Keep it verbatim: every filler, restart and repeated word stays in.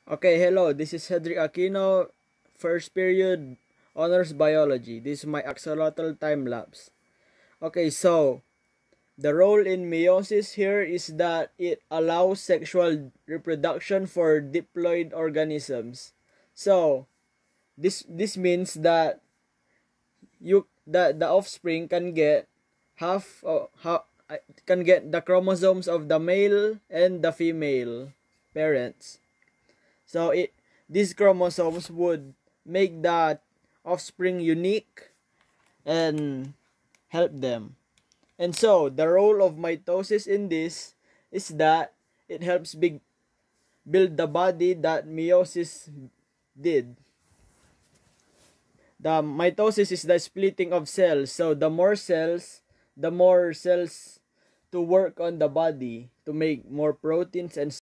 Okay, hello. This is Cedric Aquino, first period honors biology. This is my axolotl time lapse. Okay, so the role in meiosis here is that it allows sexual reproduction for diploid organisms. So this this means that you that the offspring can get half uh, half, can get the chromosomes of the male and the female parents. So it these chromosomes would make that offspring unique and help them. And so the role of mitosis in this is that it helps big build the body that meiosis did. The mitosis is the splitting of cells. So the more cells, the more cells to work on the body to make more proteins and